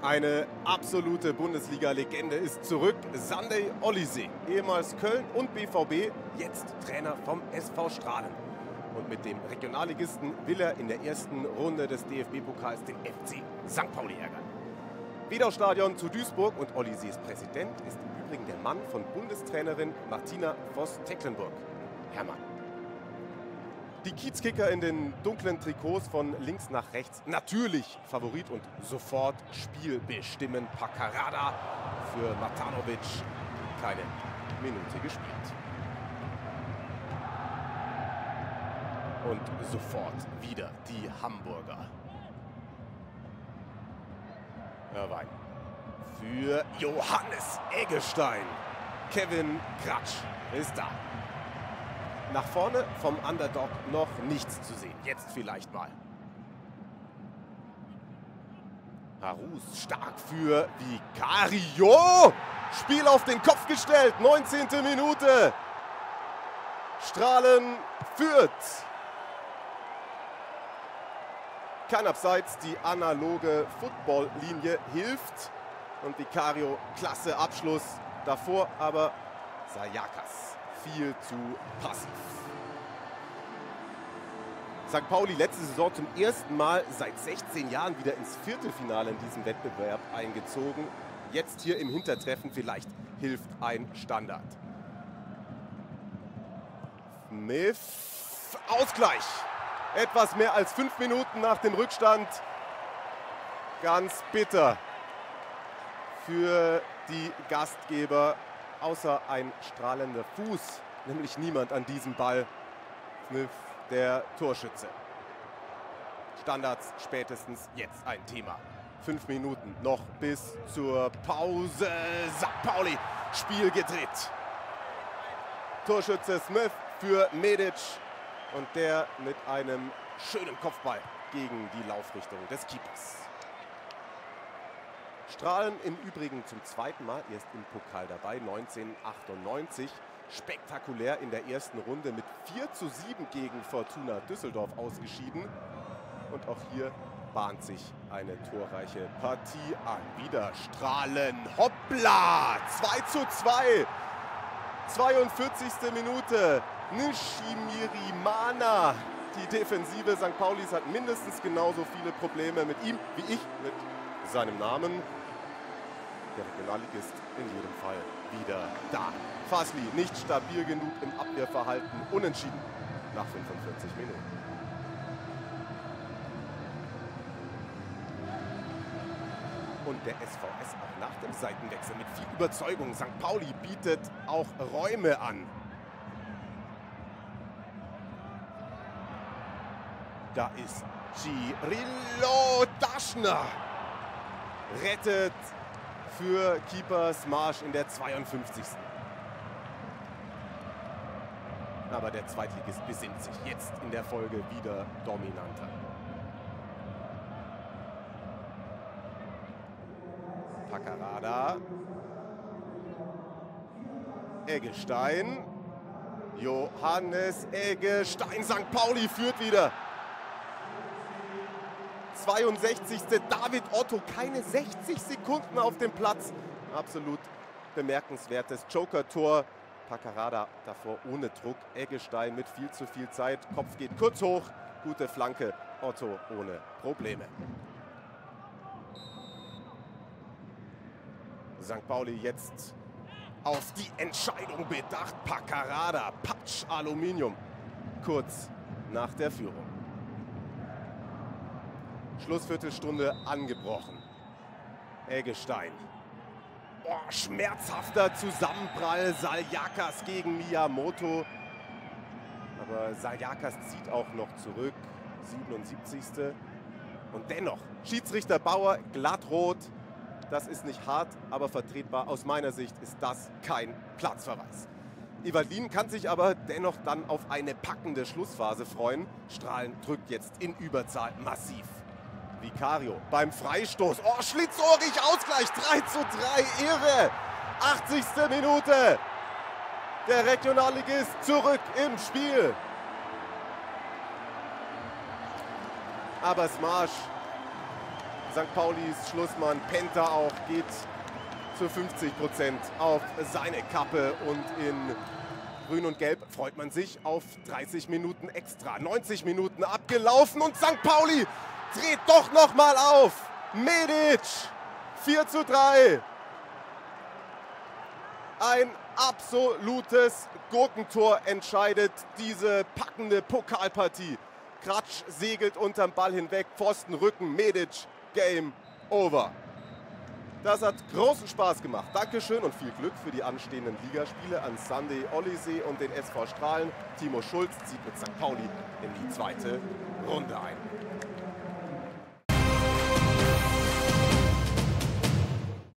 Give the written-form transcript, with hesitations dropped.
Eine absolute Bundesliga-Legende ist zurück. Sunday Oliseh, ehemals Köln und BVB, jetzt Trainer vom SV Strahlen. Und mit dem Regionalligisten will er in der ersten Runde des DFB-Pokals den FC St. Pauli ärgern. Wiedau-Stadion zu Duisburg und Olisehs Präsident ist im Übrigen der Mann von Bundestrainerin Martina Voss-Tecklenburg, Hermann. Die Kiezkicker in den dunklen Trikots von links nach rechts, natürlich Favorit und sofort Spielbestimmen. Paccarada für Matanovic, keine Minute gespielt. Und sofort wieder die Hamburger. Irwein für Johannes Eggestein. Kevin Kratsch ist da. Nach vorne vom Underdog noch nichts zu sehen. Jetzt vielleicht mal. Harus stark für Vicario. Spiel auf den Kopf gestellt. 19. Minute. Strahlen führt. Kein Abseits, die analoge Football-Linie hilft. Und Vicario, klasse Abschluss. Davor aber Sayakas, viel zu passiv. St. Pauli letzte Saison zum ersten Mal seit 16 Jahren wieder ins Viertelfinale in diesem Wettbewerb eingezogen. Jetzt hier im Hintertreffen, vielleicht hilft ein Standard. Smith, Ausgleich. Etwas mehr als 5 Minuten nach dem Rückstand. Ganz bitter für die Gastgeber. Außer ein strahlender Fuß, nämlich niemand an diesem Ball. Smith, der Torschütze. Standards spätestens jetzt ein Thema. 5 Minuten noch bis zur Pause. St. Pauli, Spiel gedreht. Torschütze Smith für Medic. Und der mit einem schönen Kopfball gegen die Laufrichtung des Keepers. Strahlen im Übrigen zum zweiten Mal erst im Pokal dabei, 1998. Spektakulär in der ersten Runde mit 4:7 gegen Fortuna Düsseldorf ausgeschieden. Und auch hier bahnt sich eine torreiche Partie an. Wieder Strahlen, hoppla, 2:2. 42. Minute. Nishimirimana. Die Defensive St. Paulis hat mindestens genauso viele Probleme mit ihm wie ich mit seinem Namen. Der Regionalligist in jedem Fall wieder da. Fasli nicht stabil genug im Abwehrverhalten. Unentschieden nach 45 Minuten. Und der SVS auch nach dem Seitenwechsel mit viel Überzeugung. St. Pauli bietet auch Räume an. Da ist Cirillo Daschner. Rettet für Keeper Smarsch in der 52. Aber der Zweitligist besinnt sich jetzt in der Folge wieder dominanter. Paccarada. Eggestein. Johannes Eggestein. St. Pauli führt wieder. 62. David Otto, keine 60 Sekunden auf dem Platz. Absolut bemerkenswertes Joker-Tor. Paccarada davor ohne Druck. Eggestein mit viel zu viel Zeit. Kopf geht kurz hoch. Gute Flanke. Otto ohne Probleme. St. Pauli jetzt auf die Entscheidung bedacht. Paccarada, Patsch, Aluminium. Kurz nach der Führung. Schlussviertelstunde angebrochen. Eggestein. Oh, schmerzhafter Zusammenprall. Sayakas gegen Miyamoto. Aber Sayakas zieht auch noch zurück. 77. Und dennoch, Schiedsrichter Bauer, glattrot. Das ist nicht hart, aber vertretbar. Aus meiner Sicht ist das kein Platzverweis. Ivalin kann sich aber dennoch dann auf eine packende Schlussphase freuen. Strahlen drückt jetzt in Überzahl massiv. Vicario beim Freistoß. Oh, schlitzohrig, Ausgleich. 3:3, irre. 80. Minute. Der Regionalligist zurück im Spiel. Aber Smarsch St. Paulis Schlussmann Penta auch geht zu 50% auf seine Kappe und in Grün und Gelb freut man sich auf 30 Minuten extra. 90 Minuten abgelaufen und St. Pauli dreht doch noch mal auf. Medic 4:3. Ein absolutes Gurkentor entscheidet diese packende Pokalpartie. Kratsch segelt unterm Ball hinweg, Pfosten, Rücken, Medic, Game over. Das hat großen Spaß gemacht. Dankeschön und viel Glück für die anstehenden Ligaspiele an Sunday Olisee und den SV Strahlen. Timo Schulz zieht mit St. Pauli in die zweite Runde ein.